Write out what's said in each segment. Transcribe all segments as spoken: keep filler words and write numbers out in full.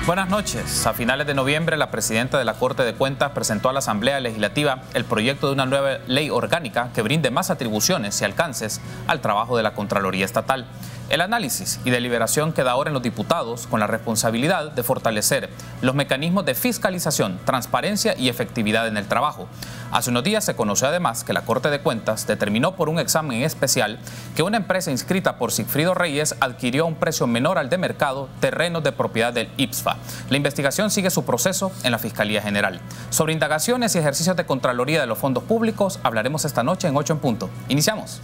Buenas noches. A finales de noviembre, la presidenta de la Corte de Cuentas presentó a la Asamblea Legislativa el proyecto de una nueva ley orgánica que brinde más atribuciones y alcances al trabajo de la Contraloría Estatal. El análisis y deliberación queda ahora en los diputados con la responsabilidad de fortalecer los mecanismos de fiscalización, transparencia y efectividad en el trabajo. Hace unos días se conoció además que la Corte de Cuentas determinó por un examen especial que una empresa inscrita por Sigfrido Reyes adquirió a un precio menor al de mercado terrenos de propiedad del IPSFA. La investigación sigue su proceso en la Fiscalía General. Sobre indagaciones y ejercicios de Contraloría de los fondos públicos hablaremos esta noche en ocho en punto. Iniciamos.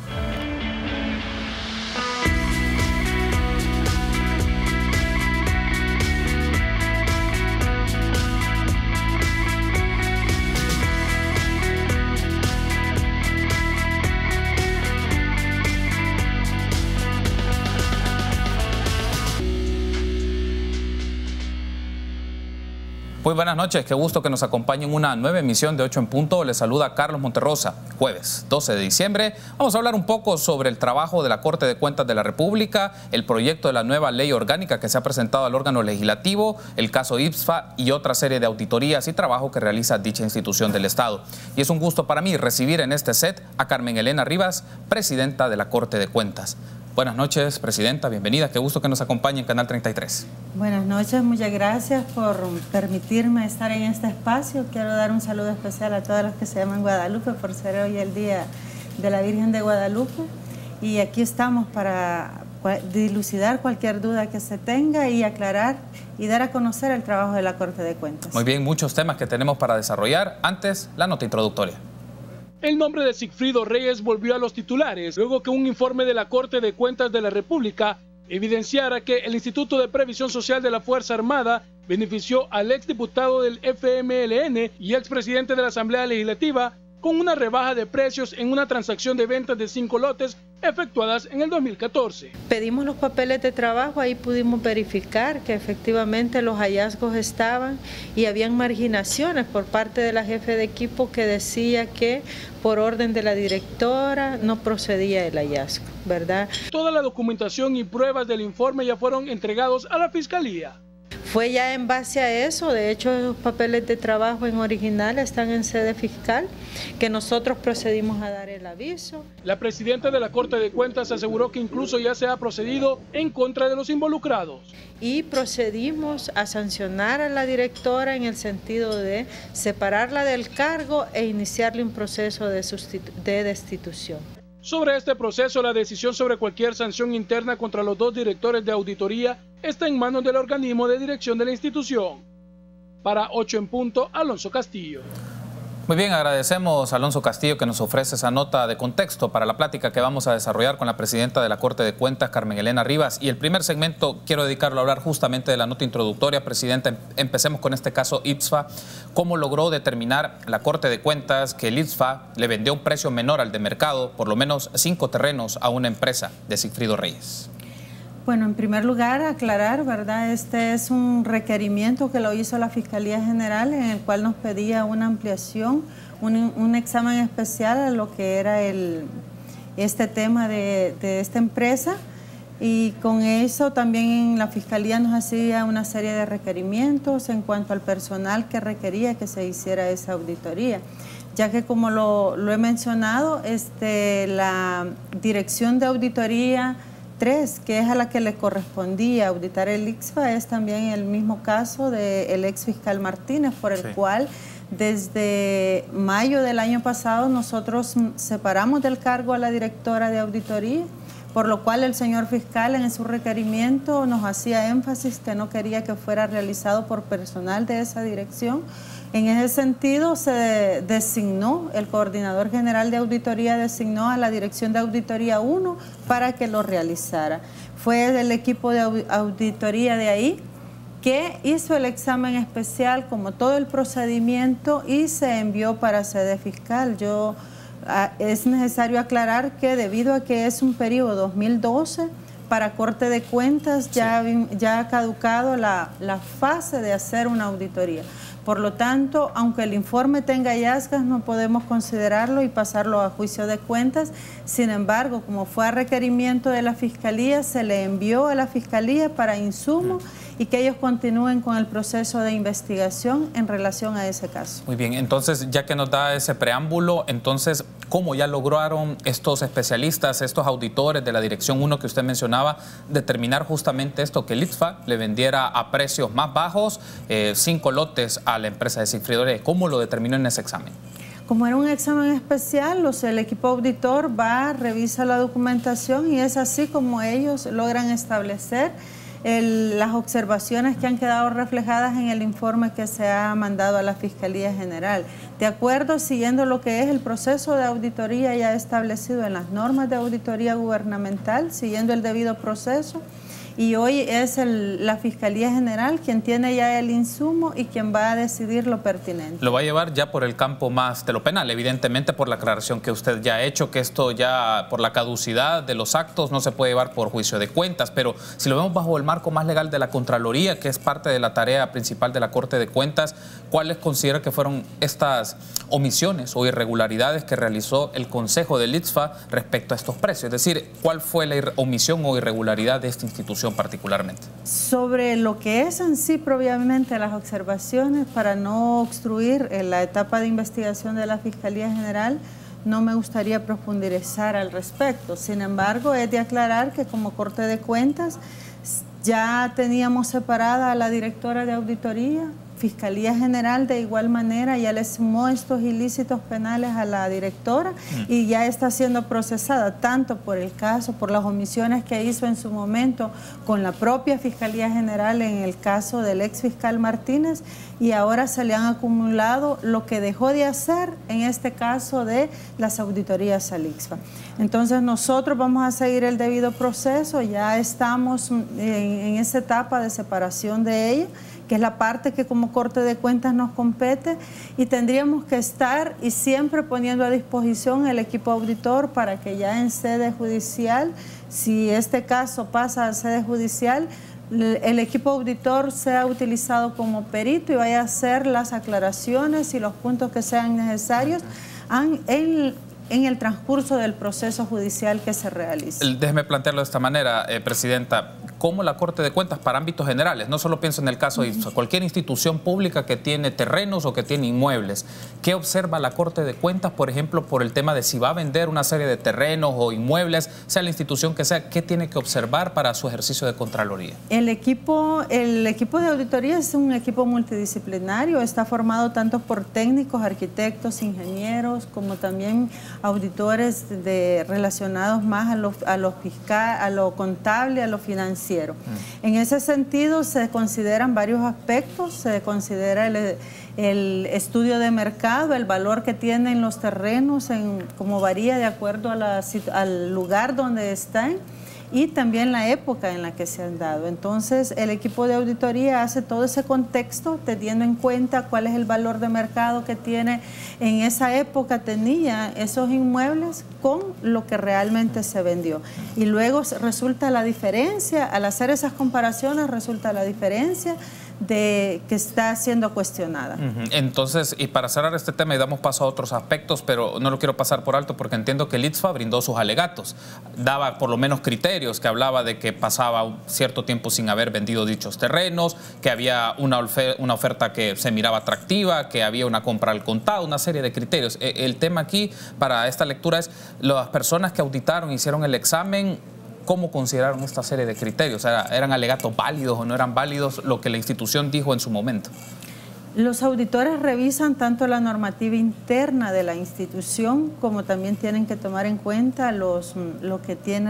Muy buenas noches, qué gusto que nos acompañen en una nueva emisión de ocho en punto. Les saluda Carlos Monterrosa. Jueves doce de diciembre. Vamos a hablar un poco sobre el trabajo de la Corte de Cuentas de la República, el proyecto de la nueva ley orgánica que se ha presentado al órgano legislativo, el caso IPSFA y otra serie de auditorías y trabajo que realiza dicha institución del Estado. Y es un gusto para mí recibir en este set a Carmen Elena Rivas, presidenta de la Corte de Cuentas. Buenas noches, presidenta, bienvenida, qué gusto que nos acompañe en Canal treinta y tres. Buenas noches, muchas gracias por permitirme estar en este espacio. Quiero dar un saludo especial a todos los que se llaman Guadalupe por ser hoy el Día de la Virgen de Guadalupe. Y aquí estamos para dilucidar cualquier duda que se tenga y aclarar y dar a conocer el trabajo de la Corte de Cuentas. Muy bien, muchos temas que tenemos para desarrollar. Antes, la nota introductoria. El nombre de Sigfrido Reyes volvió a los titulares luego que un informe de la Corte de Cuentas de la República evidenciara que el Instituto de Previsión Social de la Fuerza Armada benefició al exdiputado del F M L N y expresidente de la Asamblea Legislativa con una rebaja de precios en una transacción de ventas de cinco lotes efectuadas en el dos mil catorce. Pedimos los papeles de trabajo, ahí pudimos verificar que efectivamente los hallazgos estaban y habían marginaciones por parte de la jefe de equipo que decía que por orden de la directora no procedía el hallazgo, ¿verdad? Toda la documentación y pruebas del informe ya fueron entregados a la Fiscalía. Fue ya en base a eso, de hecho los papeles de trabajo en original están en sede fiscal, que nosotros procedimos a dar el aviso. La presidenta de la Corte de Cuentas aseguró que incluso ya se ha procedido en contra de los involucrados. Y procedimos a sancionar a la directora en el sentido de separarla del cargo e iniciarle un proceso de, de destitución. Sobre este proceso, la decisión sobre cualquier sanción interna contra los dos directores de auditoría está en manos del organismo de dirección de la institución. Para ocho en punto, Alonso Castillo. Muy bien, agradecemos a Alonso Castillo que nos ofrece esa nota de contexto para la plática que vamos a desarrollar con la presidenta de la Corte de Cuentas, Carmen Elena Rivas. Y el primer segmento quiero dedicarlo a hablar justamente de la nota introductoria. Presidenta, empecemos con este caso IPSFA. ¿Cómo logró determinar la Corte de Cuentas que el IPSFA le vendió un precio menor al de mercado, por lo menos cinco terrenos, a una empresa de Sigfrido Reyes? Bueno, en primer lugar, aclarar, ¿verdad? Este es un requerimiento que lo hizo la Fiscalía General en el cual nos pedía una ampliación, un, un examen especial a lo que era el, este tema de, de esta empresa, y con eso también la Fiscalía nos hacía una serie de requerimientos en cuanto al personal que requería que se hiciera esa auditoría, ya que como lo, lo he mencionado, este, la Dirección de Auditoría tres, que es a la que le correspondía auditar el IPSFA, es también el mismo caso del ex fiscal Martínez, por el sí. cual desde mayo del año pasado nosotros separamos del cargo a la directora de auditoría, por lo cual el señor fiscal en su requerimiento nos hacía énfasis que no quería que fuera realizado por personal de esa dirección. En ese sentido se designó, el coordinador general de auditoría designó a la Dirección de Auditoría uno para que lo realizara. Fue el equipo de auditoría de ahí que hizo el examen especial como todo el procedimiento y se envió para sede fiscal. Yo, es necesario aclarar que debido a que es un periodo dos mil doce, para Corte de Cuentas ya, sí. ya ha caducado la, la fase de hacer una auditoría. Por lo tanto, aunque el informe tenga hallazgos, no podemos considerarlo y pasarlo a juicio de cuentas. Sin embargo, como fue a requerimiento de la Fiscalía, se le envió a la Fiscalía para insumo y que ellos continúen con el proceso de investigación en relación a ese caso. Muy bien, entonces ya que nos da ese preámbulo, entonces, ¿cómo ya lograron estos especialistas, estos auditores de la Dirección uno que usted mencionaba, determinar justamente esto, que el I T F A le vendiera a precios más bajos eh, cinco lotes a la empresa de Sigfrido Reyes? ¿Cómo lo determinó en ese examen? Como era un examen especial, los, el equipo auditor va, revisa la documentación y es así como ellos logran establecer el, las observaciones que han quedado reflejadas en el informe que se ha mandado a la Fiscalía General. De acuerdo, siguiendo lo que es el proceso de auditoría ya establecido en las normas de auditoría gubernamental, siguiendo el debido proceso. Y hoy es el, la Fiscalía General quien tiene ya el insumo y quien va a decidir lo pertinente. Lo va a llevar ya por el campo más de lo penal, evidentemente por la aclaración que usted ya ha hecho, que esto ya por la caducidad de los actos no se puede llevar por juicio de cuentas, pero si lo vemos bajo el marco más legal de la Contraloría, que es parte de la tarea principal de la Corte de Cuentas, ¿cuáles considera que fueron estas omisiones o irregularidades que realizó el Consejo del I T F A respecto a estos precios? Es decir, ¿cuál fue la omisión o irregularidad de esta institución particularmente? Sobre lo que es en sí propiamente las observaciones, para no obstruir en la etapa de investigación de la Fiscalía General, no me gustaría profundizar al respecto. Sin embargo, es de aclarar que como Corte de Cuentas ya teníamos separada a la directora de auditoría, Fiscalía General de igual manera ya le sumó estos ilícitos penales a la directora mm. y ya está siendo procesada tanto por el caso, por las omisiones que hizo en su momento con la propia Fiscalía General en el caso del ex fiscal Martínez, y ahora se le han acumulado lo que dejó de hacer en este caso de las auditorías al I C S F A. Entonces nosotros vamos a seguir el debido proceso, ya estamos en, en esa etapa de separación de ella, que es la parte que como Corte de Cuentas nos compete, y tendríamos que estar y siempre poniendo a disposición el equipo auditor para que ya en sede judicial, si este caso pasa a sede judicial, el equipo auditor sea utilizado como perito y vaya a hacer las aclaraciones y los puntos que sean necesarios en en el transcurso del proceso judicial que se realiza. Déjeme plantearlo de esta manera, eh, Presidenta. ¿Cómo la Corte de Cuentas, para ámbitos generales, no solo pienso en el caso de I T F A, cualquier institución pública que tiene terrenos o que tiene inmuebles, qué observa la Corte de Cuentas, por ejemplo, por el tema de si va a vender una serie de terrenos o inmuebles, sea la institución que sea, qué tiene que observar para su ejercicio de Contraloría? El equipo, el equipo de auditoría es un equipo multidisciplinario, está formado tanto por técnicos, arquitectos, ingenieros, como también auditores de, relacionados más a lo, a lo fiscal, a lo contable, a lo financiero. En ese sentido se consideran varios aspectos, se considera el, el estudio de mercado, el valor que tienen los terrenos, en, como varía de acuerdo a la, al lugar donde están, y también la época en la que se han dado. Entonces, el equipo de auditoría hace todo ese contexto, teniendo en cuenta cuál es el valor de mercado que tiene en esa época, tenía esos inmuebles con lo que realmente se vendió. Y luego resulta la diferencia, al hacer esas comparaciones, resulta la diferencia de que está siendo cuestionada. Entonces, y para cerrar este tema y damos paso a otros aspectos, pero no lo quiero pasar por alto porque entiendo que el I T F A brindó sus alegatos, daba por lo menos criterios, que hablaba de que pasaba un cierto tiempo sin haber vendido dichos terrenos, que había una, una oferta que se miraba atractiva, que había una compra al contado, una serie de criterios. El tema aquí para esta lectura es las personas que auditaron, hicieron el examen, ¿cómo consideraron esta serie de criterios? O sea, ¿eran alegatos válidos o no eran válidos lo que la institución dijo en su momento? Los auditores revisan tanto la normativa interna de la institución como también tienen que tomar en cuenta los, lo que tiene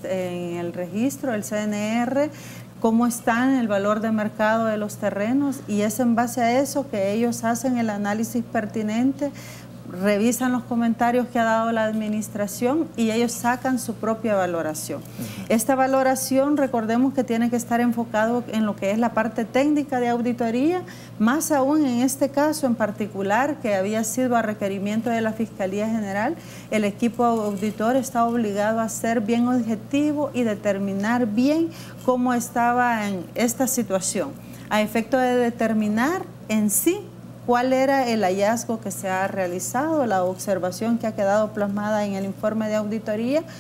en el registro, el C N R, cómo está en el valor de mercado de los terrenos, y es en base a eso que ellos hacen el análisis pertinente, revisan los comentarios que ha dado la administración y ellos sacan su propia valoración. Uh-huh. Esta valoración, recordemos que tiene que estar enfocado en lo que es la parte técnica de auditoría, más aún en este caso en particular, que había sido a requerimiento de la Fiscalía General. El equipo auditor está obligado a ser bien objetivo y determinar bien cómo estaba en esta situación, a efecto de determinar en sí cuál era el hallazgo que se ha realizado, la observación que ha quedado plasmada en el informe de auditoría,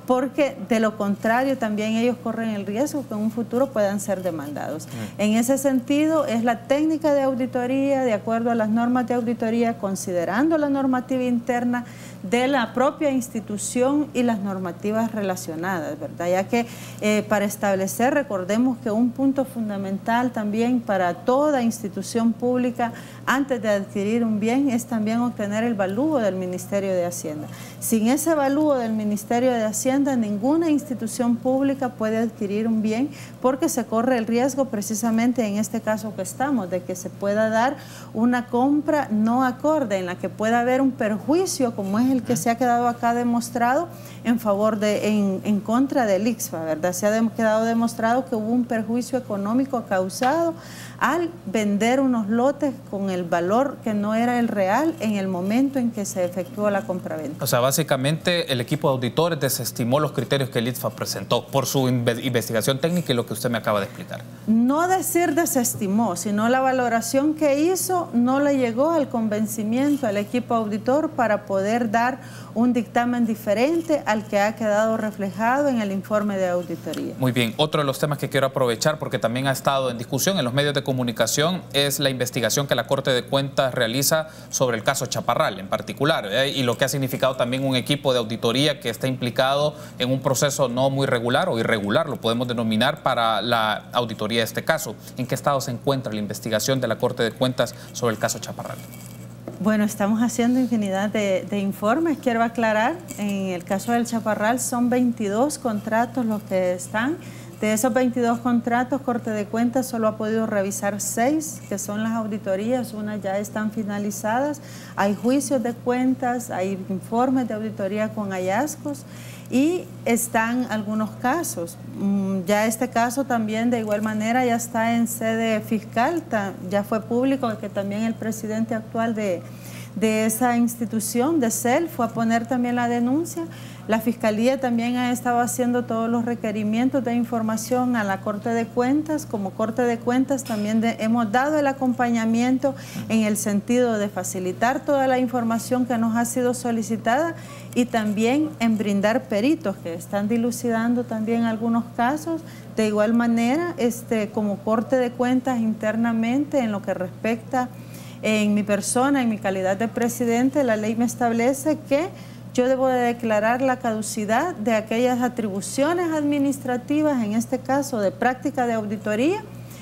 porque de lo contrario también ellos corren el riesgo que en un futuro puedan ser demandados. Mm. En ese sentido, es la técnica de auditoría, de acuerdo a las normas de auditoría, considerando la normativa interna de la propia institución y las normativas relacionadas, ¿verdad? Ya que eh, para establecer, recordemos que un punto fundamental también para toda institución pública antes de adquirir un bien es también obtener el avalúo del Ministerio de Hacienda. Sin ese avalúo del Ministerio de Hacienda, ninguna institución pública puede adquirir un bien porque se corre el riesgo precisamente en este caso que estamos, de que se pueda dar una compra no acorde en la que pueda haber un perjuicio como es el que se ha quedado acá demostrado en favor de, en, en contra del I C S F A, ¿verdad? Se ha de, quedado demostrado que hubo un perjuicio económico causado al vender unos lotes con el valor que no era el real en el momento en que se efectuó la compraventa. O sea, básicamente el equipo de auditores desestimó los criterios que el I C S F A presentó por su investigación técnica y lo que usted me acaba de explicar. No decir desestimó, sino la valoración que hizo no le llegó al convencimiento al equipo auditor para poder dar un dictamen diferente al que ha quedado reflejado en el informe de auditoría. Muy bien, otro de los temas que quiero aprovechar porque también ha estado en discusión en los medios de comunicación es la investigación que la Corte de Cuentas realiza sobre el caso Chaparral en particular, ¿eh? Y lo que ha significado también un equipo de auditoría que está implicado en un proceso no muy regular o irregular, lo podemos denominar, para la auditoría de este caso. ¿En qué estado se encuentra la investigación de la Corte de Cuentas sobre el caso Chaparral? Bueno, estamos haciendo infinidad de, de informes. Quiero aclarar, en el caso del Chaparral son veintidós contratos los que están. De esos veintidós contratos, Corte de Cuentas solo ha podido revisar seis, que son las auditorías, unas ya están finalizadas. Hay juicios de cuentas, hay informes de auditoría con hallazgos y están algunos casos. Ya este caso también de igual manera ya está en sede fiscal, ya fue público que también el presidente actual de, de esa institución, de C E L, fue a poner también la denuncia. La Fiscalía también ha estado haciendo todos los requerimientos de información a la Corte de Cuentas. Como Corte de Cuentas también de, hemos dado el acompañamiento en el sentido de facilitar toda la información que nos ha sido solicitada y también en brindar peritos que están dilucidando también algunos casos. De igual manera, este, como Corte de Cuentas internamente en lo que respecta en mi persona, en mi calidad de presidente, la ley me establece que yo debo de declarar la caducidad de aquellas atribuciones administrativas, en este caso de práctica de auditoría,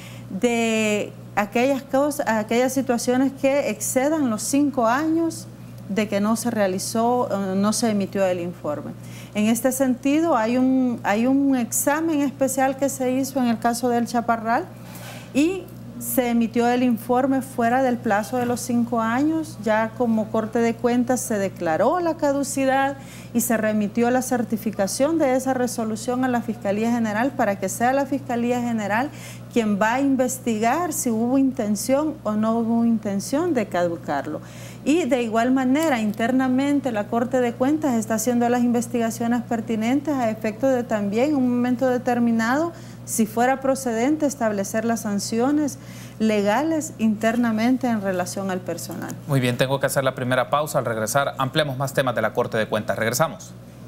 de aquellas cosas, aquellas situaciones que excedan los cinco años de que no se realizó, no se emitió el informe. En este sentido, hay un, hay un examen especial que se hizo en el caso del Chaparral y se emitió el informe fuera del plazo de los cinco años. Ya como Corte de Cuentas se declaró la caducidad y se remitió la certificación de esa resolución a la Fiscalía General para que sea la Fiscalía General quien va a investigar si hubo intención o no hubo intención de caducarlo. Y de igual manera, internamente la Corte de Cuentas está haciendo las investigaciones pertinentes a efecto de también en un momento determinado, si fuera procedente, establecer las sanciones legales internamente en relación al personal. Muy bien, tengo que hacer la primera pausa. Al regresar, ampliamos más temas de la Corte de Cuentas. Regresamos.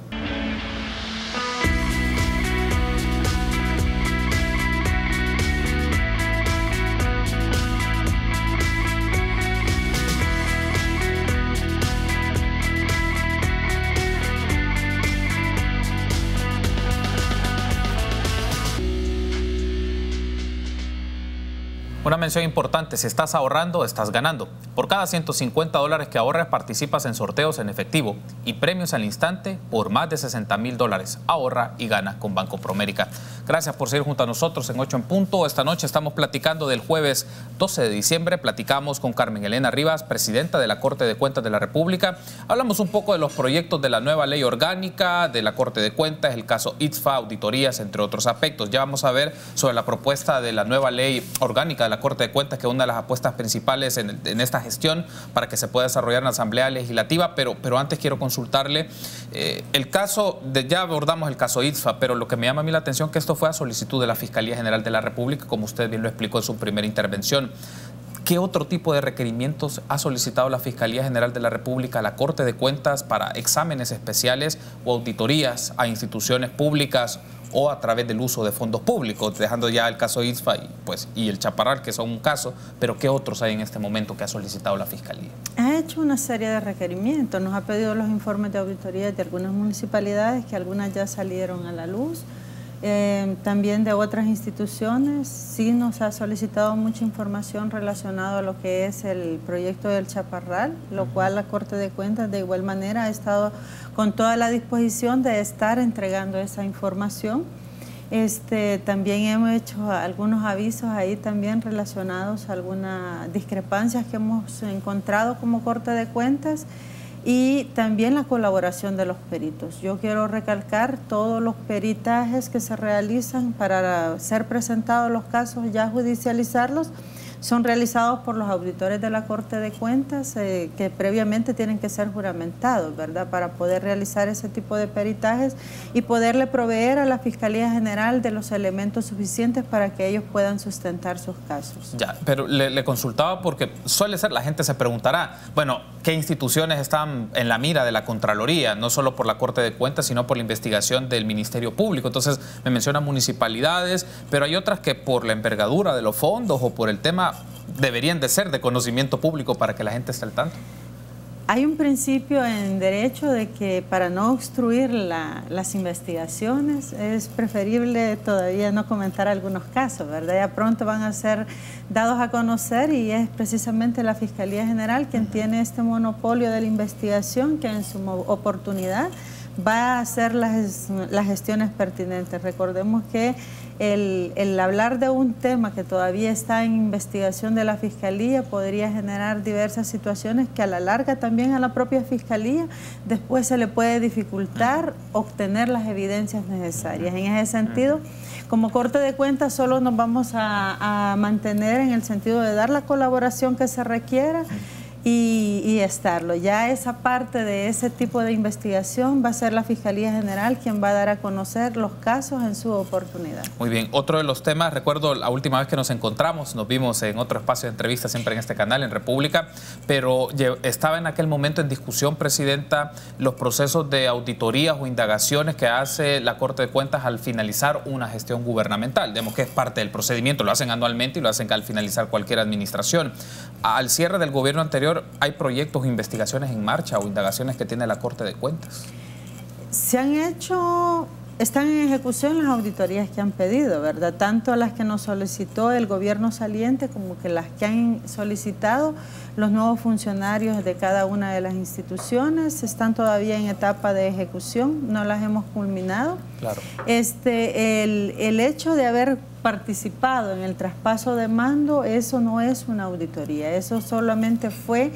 Una mención importante: si estás ahorrando, estás ganando. Por cada ciento cincuenta dólares que ahorras, participas en sorteos en efectivo y premios al instante por más de sesenta mil dólares. Ahorra y gana con Banco Promérica. Gracias por seguir junto a nosotros en ocho en punto. Esta noche estamos platicando del jueves doce de diciembre. Platicamos con Carmen Elena Rivas, presidenta de la Corte de Cuentas de la República. Hablamos un poco de los proyectos de la nueva ley orgánica de la Corte de Cuentas, el caso I C S F A, auditorías, entre otros aspectos. Ya vamos a ver sobre la propuesta de la nueva ley orgánica de la Corte de Cuentas, que es una de las apuestas principales en, en esta gestión para que se pueda desarrollar en la Asamblea Legislativa, pero, pero antes quiero consultarle eh, el caso, de, ya abordamos el caso I C S F A, pero lo que me llama a mí la atención es que esto fue a solicitud de la Fiscalía General de la República, como usted bien lo explicó en su primera intervención. ¿Qué otro tipo de requerimientos ha solicitado la Fiscalía General de la República a la Corte de Cuentas para exámenes especiales o auditorías a instituciones públicas o a través del uso de fondos públicos, dejando ya el caso I S F A y, pues, y el Chaparral, que son un caso, pero qué otros hay en este momento que ha solicitado la Fiscalía? Ha hecho una serie de requerimientos, nos ha pedido los informes de auditoría de algunas municipalidades, que algunas ya salieron a la luz. Eh, también de otras instituciones, sí nos ha solicitado mucha información relacionada a lo que es el proyecto del Chaparral, lo cual la Corte de Cuentas de igual manera ha estado con toda la disposición de estar entregando esa información. Este, también hemos hecho algunos avisos ahí también relacionados a algunas discrepancias que hemos encontrado como Corte de Cuentas. Y también la colaboración de los peritos. Yo quiero recalcar todos los peritajes que se realizan para ser presentados los casos, ya judicializarlos, son realizados por los auditores de la Corte de Cuentas, eh, que previamente tienen que ser juramentados, ¿verdad?, para poder realizar ese tipo de peritajes y poderle proveer a la Fiscalía General de los elementos suficientes para que ellos puedan sustentar sus casos. Ya, pero le, le consultaba porque suele ser, la gente se preguntará, bueno, ¿qué instituciones están en la mira de la Contraloría? No solo por la Corte de Cuentas, sino por la investigación del Ministerio Público. Entonces, me menciona municipalidades, pero hay otras que por la envergadura de los fondos o por el tema deberían de ser de conocimiento público para que la gente esté al tanto. Hay un principio en derecho de que para no obstruir la, las investigaciones es preferible todavía no comentar algunos casos, ¿verdad? Ya pronto van a ser dados a conocer y es precisamente la Fiscalía General quien tiene este monopolio de la investigación, que en su oportunidad va a hacer las, las gestiones pertinentes. Recordemos que el, el hablar de un tema que todavía está en investigación de la Fiscalía podría generar diversas situaciones que a la larga también a la propia Fiscalía después se le puede dificultar obtener las evidencias necesarias. En ese sentido, como Corte de Cuentas solo nos vamos a, a mantener en el sentido de dar la colaboración que se requiera Y, y estarlo. Ya esa parte de ese tipo de investigación va a ser la Fiscalía General quien va a dar a conocer los casos en su oportunidad. Muy bien. Otro de los temas, recuerdo la última vez que nos encontramos, nos vimos en otro espacio de entrevista siempre en este canal, en República, pero estaba en aquel momento en discusión, Presidenta, los procesos de auditorías o indagaciones que hace la Corte de Cuentas al finalizar una gestión gubernamental. Digamos que es parte del procedimiento, lo hacen anualmente y lo hacen al finalizar cualquier administración. Al cierre del gobierno anterior, ¿hay proyectos o investigaciones en marcha o indagaciones que tiene la Corte de Cuentas? Se han hecho, están en ejecución las auditorías que han pedido, ¿verdad? Tanto las que nos solicitó el gobierno saliente como que las que han solicitado los nuevos funcionarios de cada una de las instituciones. Están todavía en etapa de ejecución, no las hemos culminado. Claro. Este, el, el hecho de haber participado en el traspaso de mando, eso no es una auditoría, eso solamente fue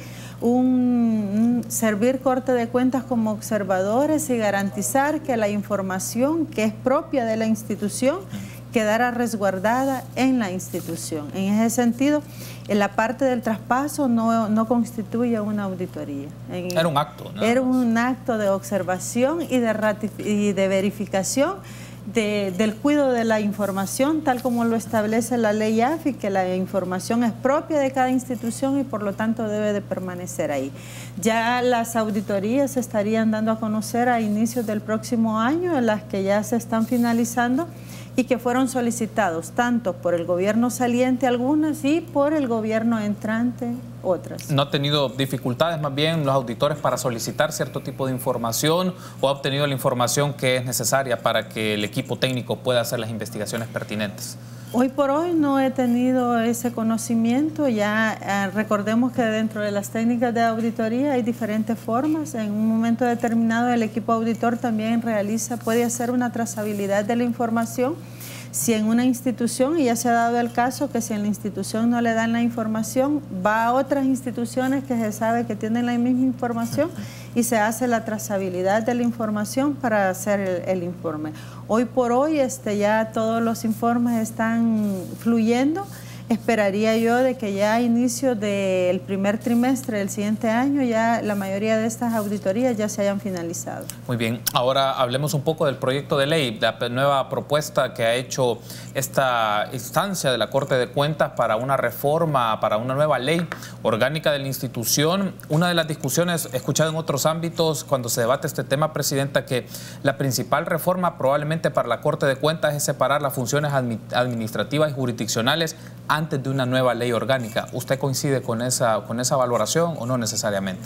un, un servir Corte de Cuentas como observadores y garantizar que la información que es propia de la institución quedara resguardada en la institución. En ese sentido, en la parte del traspaso no, no constituye una auditoría. En, era un acto, ¿no? Era un acto de observación y de, ratif- y de verificación De, del cuidado de la información, tal como lo establece la ley A F I, que la información es propia de cada institución y por lo tanto debe de permanecer ahí. Ya las auditorías se estarían dando a conocer a inicios del próximo año, en las que ya se están finalizando y que fueron solicitados tanto por el gobierno saliente algunas y por el gobierno entrante otras. ¿No ha tenido dificultades más bien los auditores para solicitar cierto tipo de información o ha obtenido la información que es necesaria para que el equipo técnico pueda hacer las investigaciones pertinentes? Hoy por hoy no he tenido ese conocimiento. Ya eh, recordemos que dentro de las técnicas de auditoría hay diferentes formas. En un momento determinado el equipo auditor también realiza, puede hacer una trazabilidad de la información. Si en una institución, y ya se ha dado el caso que si en la institución no le dan la información, va a otras instituciones que se sabe que tienen la misma información y se hace la trazabilidad de la información para hacer el, el informe. Hoy por hoy este, ya todos los informes están fluyendo esperaría yo de que ya a inicio del primer trimestre del siguiente año ya la mayoría de estas auditorías ya se hayan finalizado. Muy bien, ahora hablemos un poco del proyecto de ley, la nueva propuesta que ha hecho esta instancia de la Corte de Cuentas para una reforma, para una nueva ley orgánica de la institución. Una de las discusiones, he escuchado en otros ámbitos cuando se debate este tema, Presidenta, que la principal reforma probablemente para la Corte de Cuentas es separar las funciones administrativas y jurisdiccionales antes de una nueva ley orgánica. ¿Usted coincide con esa, con esa valoración o no necesariamente?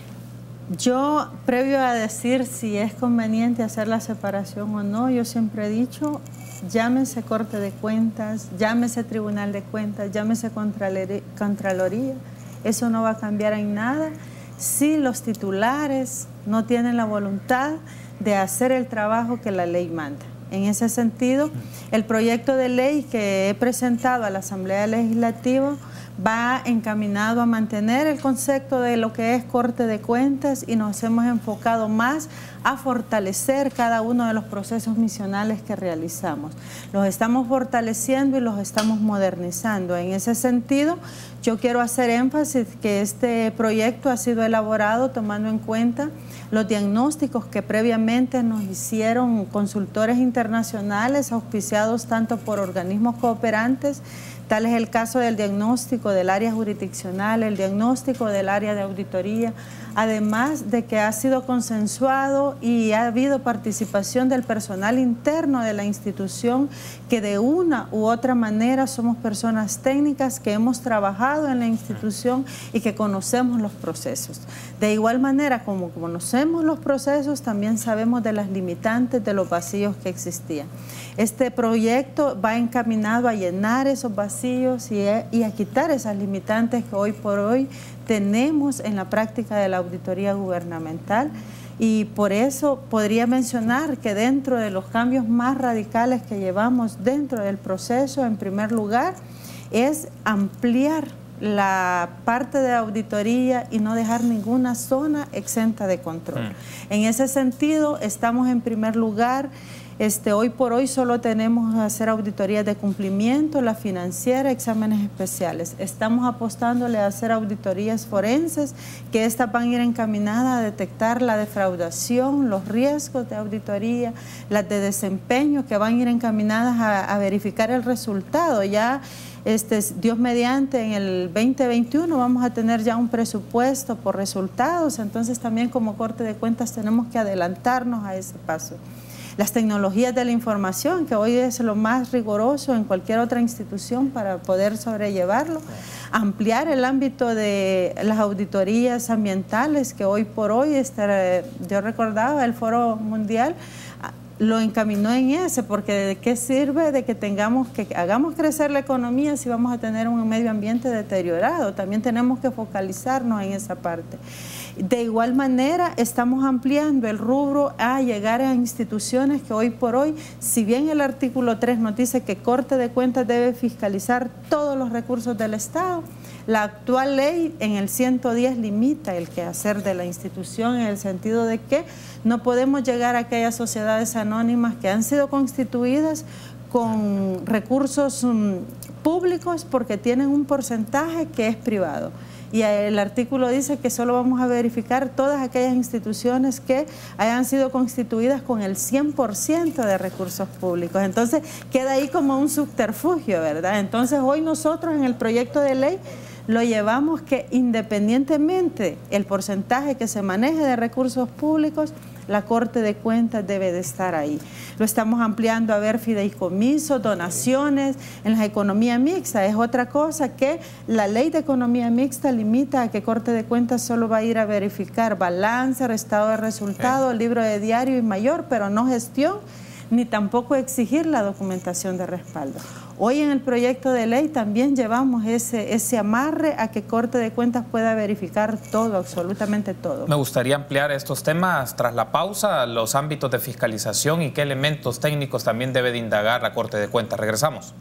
Yo, previo a decir si es conveniente hacer la separación o no, yo siempre he dicho, llámese Corte de Cuentas, llámese Tribunal de Cuentas, llámese Contraloría, eso no va a cambiar en nada si los titulares no tienen la voluntad de hacer el trabajo que la ley manda. En ese sentido, el proyecto de ley que he presentado a la Asamblea Legislativa va encaminado a mantener el concepto de lo que es Corte de Cuentas y nos hemos enfocado más a fortalecer cada uno de los procesos misionales que realizamos. Los estamos fortaleciendo y los estamos modernizando. En ese sentido, yo quiero hacer énfasis que este proyecto ha sido elaborado tomando en cuenta los diagnósticos que previamente nos hicieron consultores internacionales auspiciados tanto por organismos cooperantes. Tal es el caso del diagnóstico del área jurisdiccional, el diagnóstico del área de auditoría, además de que ha sido consensuado y ha habido participación del personal interno de la institución, que de una u otra manera somos personas técnicas que hemos trabajado en la institución y que conocemos los procesos. De igual manera, como conocemos los procesos, también sabemos de las limitantes, de los vacíos que existían. Este proyecto va encaminado a llenar esos vacíos y a, y a quitar esas limitantes que hoy por hoy tenemos en la práctica de la auditoría gubernamental, y por eso podría mencionar que dentro de los cambios más radicales que llevamos dentro del proceso, en primer lugar, es ampliar la parte de auditoría y no dejar ninguna zona exenta de control. Mm. En ese sentido, estamos en primer lugar. Este, hoy por hoy solo tenemos que hacer auditorías de cumplimiento, la financiera, exámenes especiales. Estamos apostándole a hacer auditorías forenses, que estas van a ir encaminadas a detectar la defraudación, los riesgos de auditoría, las de desempeño, que van a ir encaminadas a, a verificar el resultado. Ya Este, Dios mediante, en el veinte veintiuno vamos a tener ya un presupuesto por resultados, entonces también como Corte de Cuentas tenemos que adelantarnos a ese paso. Las tecnologías de la información, que hoy es lo más riguroso en cualquier otra institución para poder sobrellevarlo. Ampliar el ámbito de las auditorías ambientales, que hoy por hoy, este, yo recordaba, el Foro Mundial lo encaminó en ese, porque ¿de qué sirve de que tengamos que hagamos crecer la economía si vamos a tener un medio ambiente deteriorado? También tenemos que focalizarnos en esa parte. De igual manera, estamos ampliando el rubro a llegar a instituciones que hoy por hoy, si bien el artículo tres nos dice que Corte de Cuentas debe fiscalizar todos los recursos del Estado, la actual ley en el ciento diez limita el quehacer de la institución, en el sentido de que no podemos llegar a aquellas sociedades anónimas que han sido constituidas con recursos um, públicos porque tienen un porcentaje que es privado. Y el artículo dice que solo vamos a verificar todas aquellas instituciones que hayan sido constituidas con el cien por ciento de recursos públicos. Entonces queda ahí como un subterfugio, ¿verdad? Entonces hoy nosotros en el proyecto de ley lo llevamos que independientemente el porcentaje que se maneje de recursos públicos, la Corte de Cuentas debe de estar ahí. Lo estamos ampliando a ver fideicomisos, donaciones, en la economía mixta. Es otra cosa que la ley de economía mixta limita a que Corte de Cuentas solo va a ir a verificar balance, estado de resultados, okay, libro de diario y mayor, pero no gestión, ni tampoco exigir la documentación de respaldo. Hoy en el proyecto de ley también llevamos ese, ese amarre a que Corte de Cuentas pueda verificar todo, absolutamente todo. Me gustaría ampliar estos temas tras la pausa, los ámbitos de fiscalización y qué elementos técnicos también debe de indagar la Corte de Cuentas. Regresamos.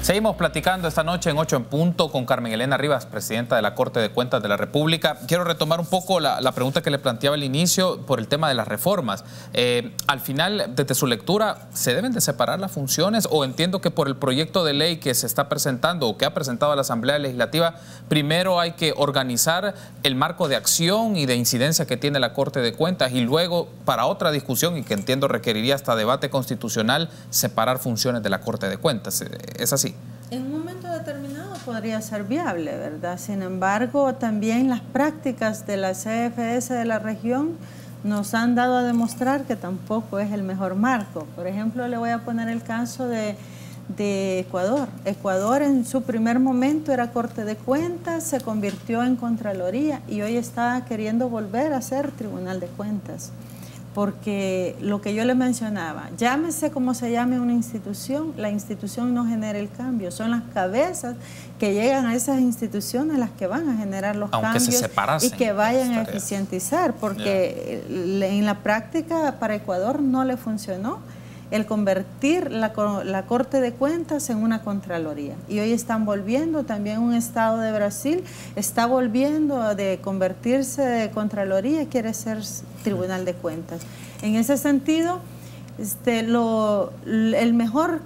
Seguimos platicando esta noche en ocho en punto con Carmen Elena Rivas, presidenta de la Corte de Cuentas de la República. Quiero retomar un poco la, la pregunta que le planteaba al inicio por el tema de las reformas. Eh, al final, desde su lectura, ¿se deben de separar las funciones? O entiendo que por el proyecto de ley que se está presentando o que ha presentado a la Asamblea Legislativa, primero hay que organizar el marco de acción y de incidencia que tiene la Corte de Cuentas y luego, para otra discusión y que entiendo requeriría hasta debate constitucional, separar funciones de la Corte de Cuentas. ¿Es así? En un momento determinado podría ser viable, ¿verdad? Sin embargo, también las prácticas de la C F S de la región nos han dado a demostrar que tampoco es el mejor marco. Por ejemplo, le voy a poner el caso de, de Ecuador. Ecuador en su primer momento era Corte de Cuentas, se convirtió en Contraloría y hoy está queriendo volver a ser Tribunal de Cuentas. Porque lo que yo le mencionaba, llámese como se llame una institución, la institución no genera el cambio, son las cabezas que llegan a esas instituciones las que van a generar los Aunque cambios se separasen y que vayan a eficientizar, porque yeah. en la práctica para Ecuador no le funcionó el convertir la, la Corte de Cuentas en una Contraloría. Y hoy están volviendo, también un estado de Brasil está volviendo de convertirse de Contraloría, quiere ser Tribunal de Cuentas. En ese sentido, este, lo, el mejor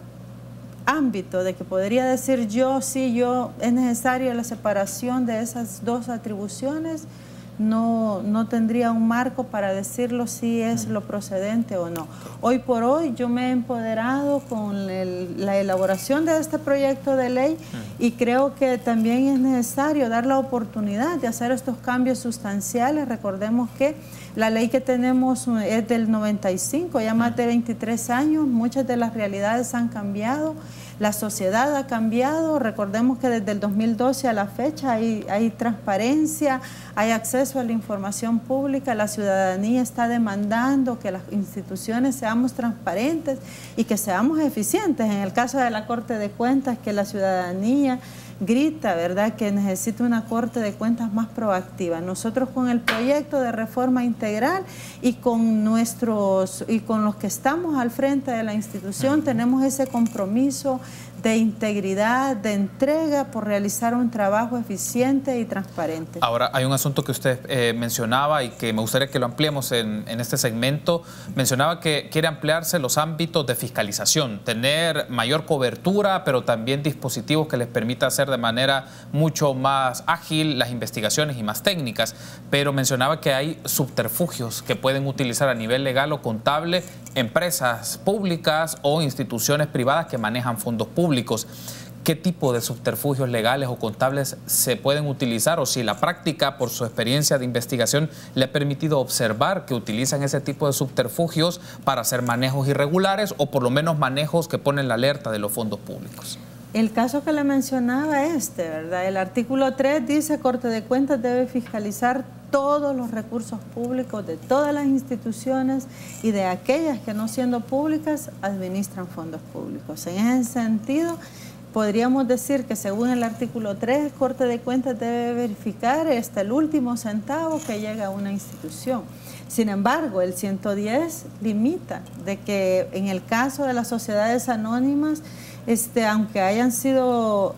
ámbito de que podría decir yo, sí, yo, es necesario la separación de esas dos atribuciones, No, no tendría un marco para decirlo si es lo procedente o no. Hoy por hoy yo me he empoderado con el, la elaboración de este proyecto de ley y creo que también es necesario dar la oportunidad de hacer estos cambios sustanciales. Recordemos que la ley que tenemos es del noventa y cinco, ya más de veintitrés años, muchas de las realidades han cambiado. La sociedad ha cambiado, recordemos que desde el dos mil doce a la fecha hay, hay transparencia, hay acceso a la información pública, la ciudadanía está demandando que las instituciones seamos transparentes y que seamos eficientes. En el caso de la Corte de Cuentas, que la ciudadanía grita, ¿verdad?, que necesita una Corte de Cuentas más proactiva. Nosotros con el proyecto de reforma integral y con nuestros y con los que estamos al frente de la institución tenemos ese compromiso de integridad, de entrega por realizar un trabajo eficiente y transparente. Ahora, hay un asunto que usted eh, mencionaba y que me gustaría que lo ampliemos en, en este segmento. Mencionaba que quiere ampliarse los ámbitos de fiscalización, tener mayor cobertura, pero también dispositivos que les permita hacer de manera mucho más ágil las investigaciones y más técnicas. Pero mencionaba que hay subterfugios que pueden utilizar a nivel legal o contable empresas públicas o instituciones privadas que manejan fondos públicos. ¿Qué tipo de subterfugios legales o contables se pueden utilizar? O si la práctica, por su experiencia de investigación, le ha permitido observar que utilizan ese tipo de subterfugios para hacer manejos irregulares o por lo menos manejos que ponen la alerta de los fondos públicos. El caso que le mencionaba este, ¿verdad? El artículo tres dice: Corte de Cuentas debe fiscalizar todos los recursos públicos de todas las instituciones y de aquellas que no siendo públicas administran fondos públicos. En ese sentido, podríamos decir que según el artículo tres, Corte de Cuentas debe verificar hasta el último centavo que llega a una institución. Sin embargo, el ciento diez limita de que en el caso de las sociedades anónimas, este, aunque hayan sido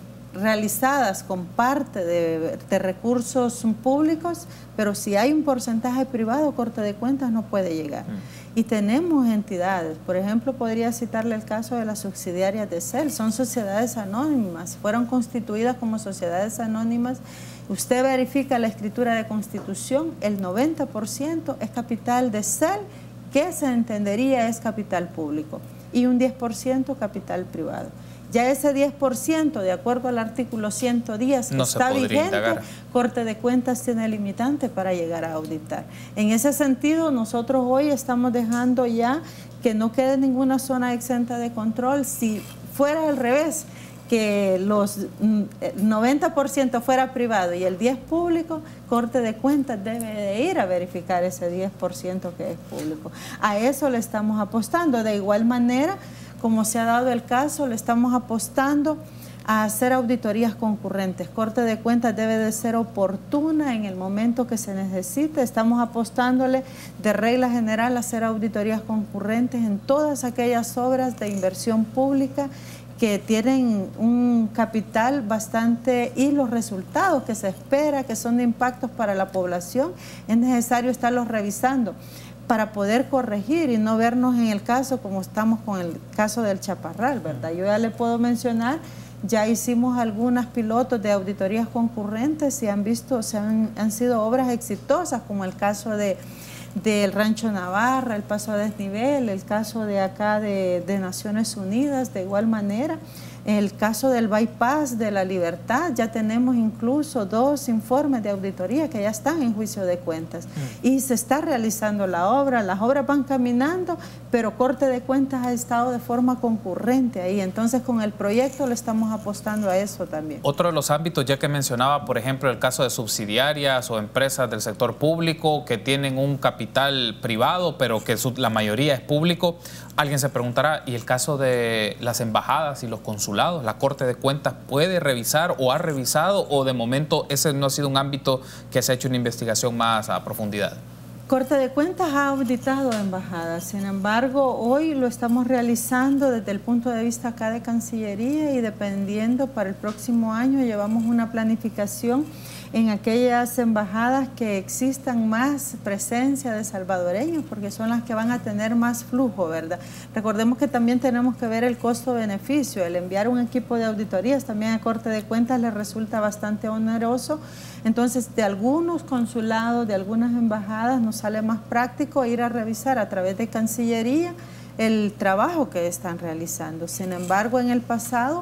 realizadas con parte de, de recursos públicos, pero si hay un porcentaje privado, Corte de Cuentas no puede llegar. Mm. Y tenemos entidades, por ejemplo, podría citarle el caso de las subsidiarias de C E L, son sociedades anónimas, fueron constituidas como sociedades anónimas. Usted verifica la escritura de constitución, el noventa por ciento es capital de C E L, que se entendería es capital público, y un diez por ciento capital privado. Ya ese diez por ciento, de acuerdo al artículo ciento diez que no está vigente, indagar. Corte de Cuentas tiene limitante para llegar a auditar. En ese sentido, nosotros hoy estamos dejando ya que no quede ninguna zona exenta de control. Si fuera al revés, que los noventa por ciento fuera privado y el diez por ciento público, Corte de Cuentas debe de ir a verificar ese diez por ciento que es público. A eso le estamos apostando. De igual manera, como se ha dado el caso, le estamos apostando a hacer auditorías concurrentes. Corte de Cuentas debe de ser oportuna en el momento que se necesite. Estamos apostándole de regla general a hacer auditorías concurrentes en todas aquellas obras de inversión pública que tienen un capital bastante y los resultados que se espera, que son de impactos para la población, es necesario estarlos revisando para poder corregir y no vernos en el caso como estamos con el caso del Chaparral, ¿verdad? Yo ya le puedo mencionar, ya hicimos algunas pilotos de auditorías concurrentes y han visto, se han, han sido obras exitosas, como el caso de del Rancho Navarra, el paso a desnivel, el caso de acá de, de Naciones Unidas, de igual manera, el caso del bypass de la Libertad, ya tenemos incluso dos informes de auditoría que ya están en juicio de cuentas mm. y se está realizando la obra, las obras van caminando, pero Corte de Cuentas ha estado de forma concurrente ahí, entonces con el proyecto le estamos apostando a eso también. Otro de los ámbitos, ya que mencionaba, por ejemplo, el caso de subsidiarias o empresas del sector público que tienen un capital privado, pero que su, la mayoría es público, alguien se preguntará, ¿y el caso de las embajadas y los consulados? ¿La Corte de Cuentas puede revisar o ha revisado o de momento ese no ha sido un ámbito que se ha hecho una investigación más a profundidad? Corte de Cuentas ha auditado embajadas, sin embargo, hoy lo estamos realizando desde el punto de vista acá de Cancillería y dependiendo para el próximo año llevamos una planificación en aquellas embajadas que existan más presencia de salvadoreños, porque son las que van a tener más flujo, ¿verdad? Recordemos que también tenemos que ver el costo-beneficio. El enviar un equipo de auditorías también a Corte de Cuentas les resulta bastante oneroso. Entonces, de algunos consulados, de algunas embajadas, nos sale más práctico ir a revisar a través de Cancillería el trabajo que están realizando. Sin embargo, en el pasado,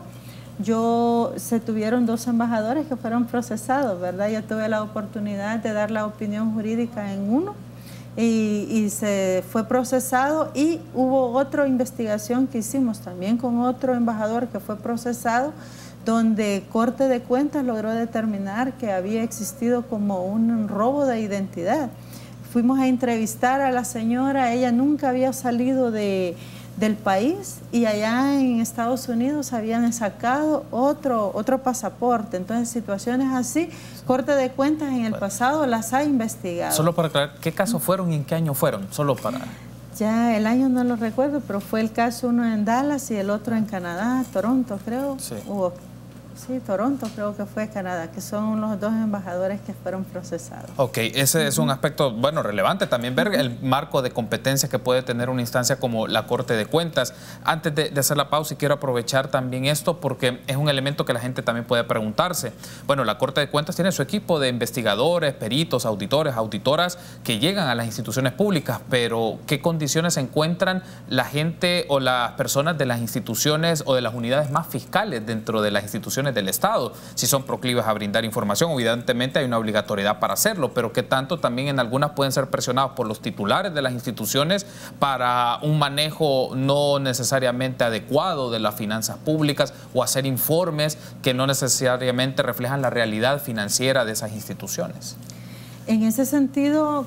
Yo, se tuvieron dos embajadores que fueron procesados, ¿verdad? Yo tuve la oportunidad de dar la opinión jurídica en uno y, y se fue procesado y hubo otra investigación que hicimos también con otro embajador que fue procesado, donde Corte de Cuentas logró determinar que había existido como un robo de identidad. Fuimos a entrevistar a la señora, ella nunca había salido de... del país y allá en Estados Unidos habían sacado otro, otro pasaporte. Entonces, situaciones así, Corte de Cuentas en el pasado las ha investigado. Solo para aclarar, ¿qué casos fueron y en qué año fueron? Solo para... Ya el año no lo recuerdo, pero fue el caso uno en Dallas y el otro en Canadá, Toronto creo. Sí. Hubo, sí, Toronto creo que fue Canadá, que son los dos embajadores que fueron procesados. Ok, ese uh-huh. es un aspecto, bueno, relevante también, ver uh-huh. el marco de competencia que puede tener una instancia como la Corte de Cuentas. Antes de, de hacer la pausa, y quiero aprovechar también esto porque es un elemento que la gente también puede preguntarse. Bueno, la Corte de Cuentas tiene su equipo de investigadores, peritos, auditores, auditoras que llegan a las instituciones públicas, pero ¿qué condiciones se encuentran la gente o las personas de las instituciones o de las unidades más fiscales dentro de las instituciones del Estado? Si son proclives a brindar información, evidentemente hay una obligatoriedad para hacerlo, pero que tanto también en algunas pueden ser presionados por los titulares de las instituciones para un manejo no necesariamente adecuado de las finanzas públicas o hacer informes que no necesariamente reflejan la realidad financiera de esas instituciones. En ese sentido,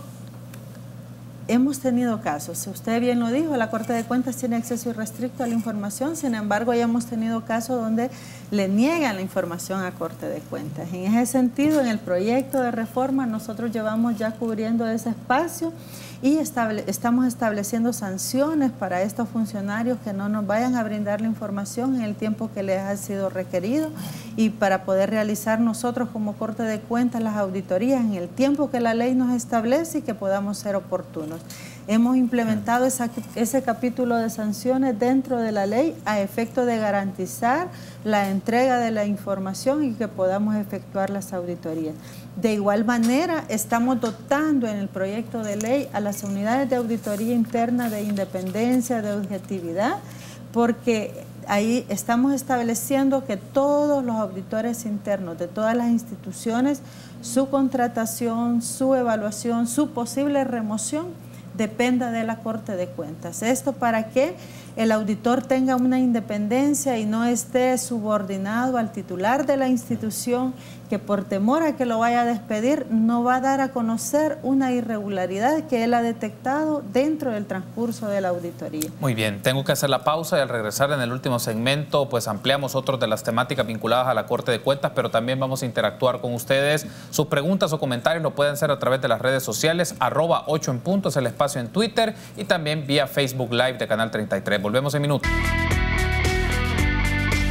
hemos tenido casos, usted bien lo dijo, la Corte de Cuentas tiene acceso irrestricto a la información, sin embargo ya hemos tenido casos donde le niegan la información a Corte de Cuentas. En ese sentido, en el proyecto de reforma nosotros llevamos ya cubriendo ese espacio y estable, estamos estableciendo sanciones para estos funcionarios que no nos vayan a brindar la información en el tiempo que les ha sido requerido y para poder realizar nosotros como Corte de Cuentas las auditorías en el tiempo que la ley nos establece y que podamos ser oportunos. Hemos implementado esa, ese capítulo de sanciones dentro de la ley a efecto de garantizar la entrega de la información y que podamos efectuar las auditorías. De igual manera, estamos dotando en el proyecto de ley a las unidades de auditoría interna de independencia, de objetividad, porque ahí estamos estableciendo que todos los auditores internos de todas las instituciones, su contratación, su evaluación, su posible remoción, dependa de la Corte de Cuentas. Esto para que el auditor tenga una independencia y no esté subordinado al titular de la institución, que por temor a que lo vaya a despedir, no va a dar a conocer una irregularidad que él ha detectado dentro del transcurso de la auditoría. Muy bien, tengo que hacer la pausa y al regresar en el último segmento, pues ampliamos otros de las temáticas vinculadas a la Corte de Cuentas, pero también vamos a interactuar con ustedes. Sus preguntas o comentarios lo pueden hacer a través de las redes sociales, arroba ocho en punto es el espacio en Twitter y también vía Facebook Live de Canal treinta y tres. Volvemos en minutos.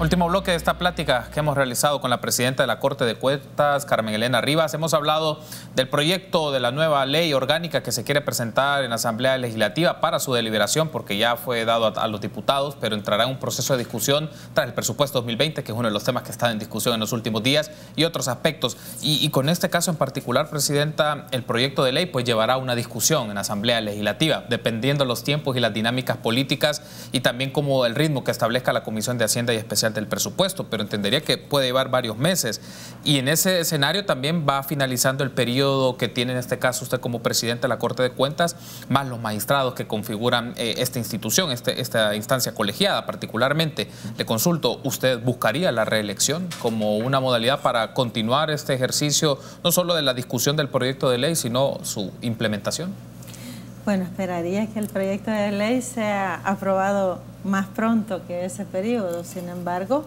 Último bloque de esta plática que hemos realizado con la presidenta de la Corte de Cuentas, Carmen Elena Rivas. Hemos hablado del proyecto de la nueva ley orgánica que se quiere presentar en la Asamblea Legislativa para su deliberación, porque ya fue dado a, a los diputados, pero entrará en un proceso de discusión tras el presupuesto dos mil veinte, que es uno de los temas que está en discusión en los últimos días, y otros aspectos. Y, y con este caso en particular, presidenta, el proyecto de ley pues llevará una discusión en la Asamblea Legislativa, dependiendo los tiempos y las dinámicas políticas y también como el ritmo que establezca la Comisión de Hacienda y Especial del presupuesto, pero entendería que puede llevar varios meses. Y en ese escenario también va finalizando el periodo que tiene en este caso usted como presidente de la Corte de Cuentas, más los magistrados que configuran eh, esta institución, este, esta instancia colegiada particularmente. Le consulto, ¿usted buscaría la reelección como una modalidad para continuar este ejercicio, no solo de la discusión del proyecto de ley, sino su implementación? Bueno, esperaría que el proyecto de ley sea aprobado más pronto que ese periodo. Sin embargo,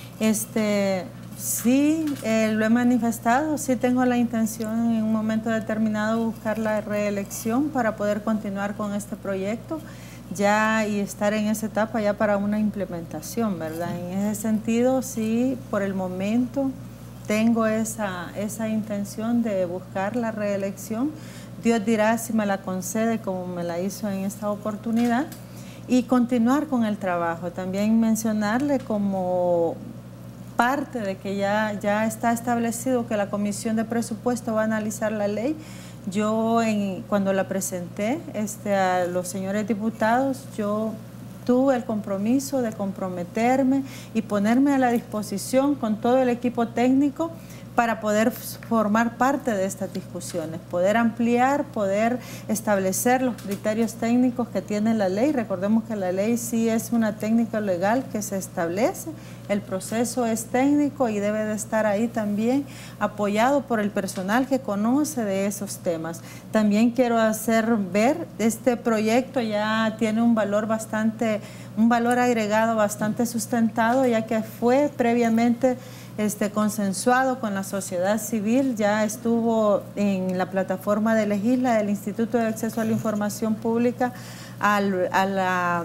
este, sí, eh, lo he manifestado, sí tengo la intención en un momento determinado buscar la reelección para poder continuar con este proyecto ya y estar en esa etapa ya para una implementación, ¿verdad? En ese sentido, sí, por el momento tengo esa, esa intención de buscar la reelección. Dios dirá si me la concede como me la hizo en esta oportunidad y continuar con el trabajo. También mencionarle como parte de que ya, ya está establecido que la Comisión de Presupuesto va a analizar la ley. Yo en, cuando la presenté este, a los señores diputados, yo tuve el compromiso de comprometerme y ponerme a la disposición con todo el equipo técnico para poder formar parte de estas discusiones, poder ampliar, poder establecer los criterios técnicos que tiene la ley. Recordemos que la ley sí es una técnica legal que se establece, el proceso es técnico y debe de estar ahí también apoyado por el personal que conoce de esos temas. También quiero hacer ver, este proyecto ya tiene un valor bastante, un valor agregado bastante sustentado, ya que fue previamente Este, consensuado con la sociedad civil, ya estuvo en la plataforma de Legisla del Instituto de Acceso a la Información Pública al, a, la,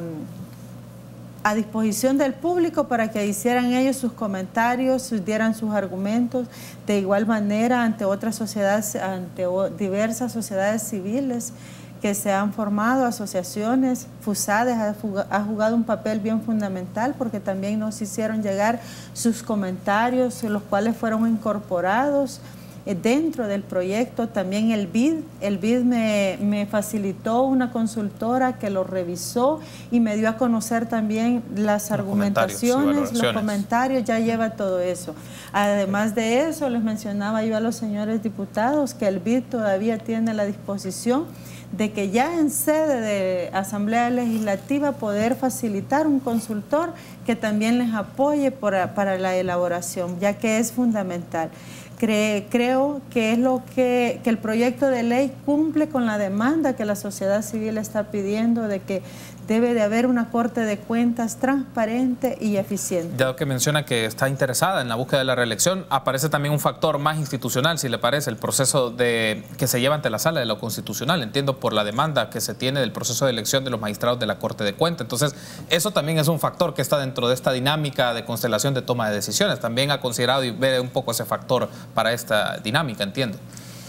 a disposición del público para que hicieran ellos sus comentarios, dieran sus argumentos, de igual manera ante otras sociedades, ante diversas sociedades civiles que se han formado, asociaciones, FUSADES ha jugado un papel bien fundamental porque también nos hicieron llegar sus comentarios, los cuales fueron incorporados dentro del proyecto. También el B I D, el B I D me, me facilitó una consultora que lo revisó y me dio a conocer también las los argumentaciones, los comentarios, ya lleva todo eso. Además de eso, les mencionaba yo a los señores diputados que el B I D todavía tiene la disposición de que ya en sede de Asamblea Legislativa poder facilitar un consultor que también les apoye para, para la elaboración, ya que es fundamental. Cre, creo que es lo que, que el proyecto de ley cumple con la demanda que la sociedad civil está pidiendo de que debe de haber una Corte de Cuentas transparente y eficiente. Ya que menciona que está interesada en la búsqueda de la reelección, aparece también un factor más institucional, si le parece, el proceso de que se lleva ante la Sala de lo Constitucional, entiendo por la demanda que se tiene del proceso de elección de los magistrados de la Corte de Cuentas. Entonces, eso también es un factor que está dentro de esta dinámica de constelación de toma de decisiones. También ha considerado y ve un poco ese factor para esta dinámica, entiendo.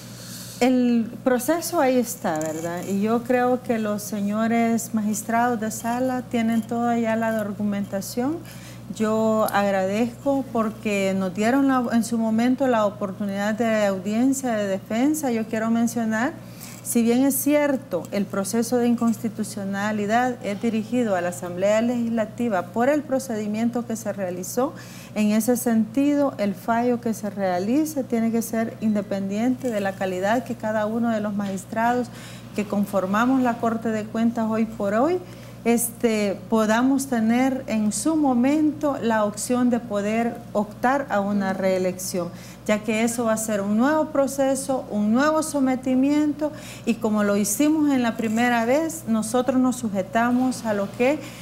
El proceso ahí está, ¿verdad? Y yo creo que los señores magistrados de sala tienen toda ya la argumentación. Yo agradezco porque nos dieron la, en su momento la oportunidad de audiencia de defensa. Yo quiero mencionar, si bien es cierto, el proceso de inconstitucionalidad es dirigido a la Asamblea Legislativa por el procedimiento que se realizó, en ese sentido, el fallo que se realice tiene que ser independiente de la calidad que cada uno de los magistrados que conformamos la Corte de Cuentas hoy por hoy, este, podamos tener en su momento la opción de poder optar a una reelección, ya que eso va a ser un nuevo proceso, un nuevo sometimiento y como lo hicimos en la primera vez, nosotros nos sujetamos a lo que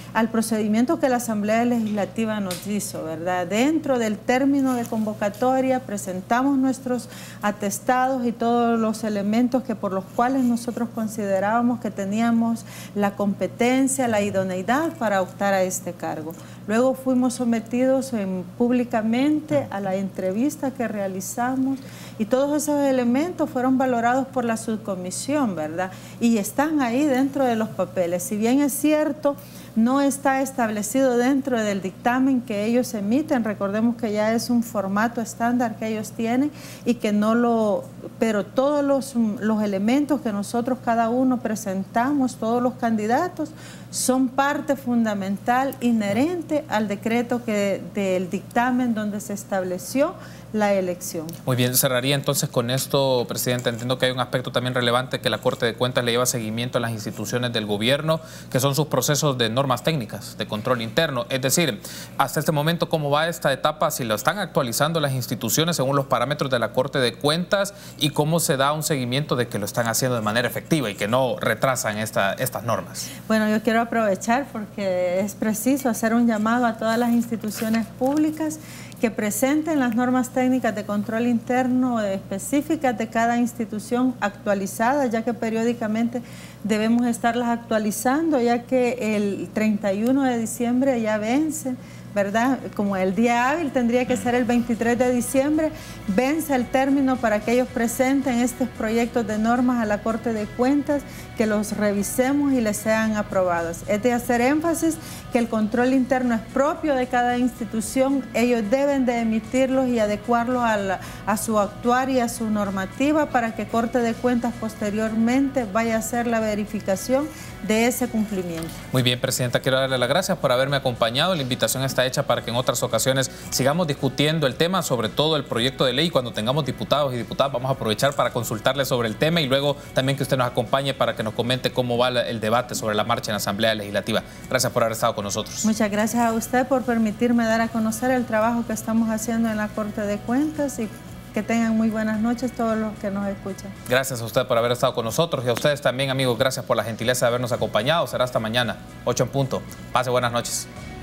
al procedimiento que la Asamblea Legislativa nos hizo, ¿verdad? Dentro del término de convocatoria presentamos nuestros atestados y todos los elementos que por los cuales nosotros considerábamos que teníamos la competencia, la idoneidad para optar a este cargo. Luego fuimos sometidos en, públicamente a la entrevista que realizamos y todos esos elementos fueron valorados por la subcomisión, ¿verdad? Y están ahí dentro de los papeles. Si bien es cierto, no está establecido dentro del dictamen que ellos emiten, recordemos que ya es un formato estándar que ellos tienen y que no lo... pero todos los, los elementos que nosotros cada uno presentamos, todos los candidatos, son parte fundamental, inherente al decreto que, del dictamen donde se estableció la elección. Muy bien, cerraría entonces con esto, Presidenta. Entiendo que hay un aspecto también relevante que la Corte de Cuentas le lleva seguimiento a las instituciones del gobierno, que son sus procesos de normas técnicas, de control interno. Es decir, hasta este momento, ¿cómo va esta etapa? Si lo están actualizando las instituciones según los parámetros de la Corte de Cuentas y cómo se da un seguimiento de que lo están haciendo de manera efectiva y que no retrasan esta, estas normas. Bueno, yo quiero aprovechar porque es preciso hacer un llamado a todas las instituciones públicas que presenten las normas técnicas de control interno específicas de cada institución actualizadas, ya que periódicamente debemos estarlas actualizando, ya que el treinta y uno de diciembre ya vence, ¿verdad? Como el día hábil tendría que ser el veintitrés de diciembre, vence el término para que ellos presenten estos proyectos de normas a la Corte de Cuentas, que los revisemos y les sean aprobados. Es de hacer énfasis que el control interno es propio de cada institución, ellos deben de emitirlos y adecuarlos a, la, a su actuar y a su normativa para que Corte de Cuentas posteriormente vaya a hacer la verificación de ese cumplimiento. Muy bien, Presidenta, quiero darle las gracias por haberme acompañado. La invitación está hecha para que en otras ocasiones sigamos discutiendo el tema, sobre todo el proyecto de ley. Cuando tengamos diputados y diputadas vamos a aprovechar para consultarle sobre el tema y luego también que usted nos acompañe para que nos comente cómo va el debate sobre la marcha en la Asamblea Legislativa. Gracias por haber estado con nosotros. Muchas gracias a usted por permitirme dar a conocer el trabajo que estamos haciendo en la Corte de Cuentas y que tengan muy buenas noches todos los que nos escuchan. Gracias a usted por haber estado con nosotros y a ustedes también, amigos, gracias por la gentileza de habernos acompañado. Será hasta mañana, ocho en punto. Pase buenas noches.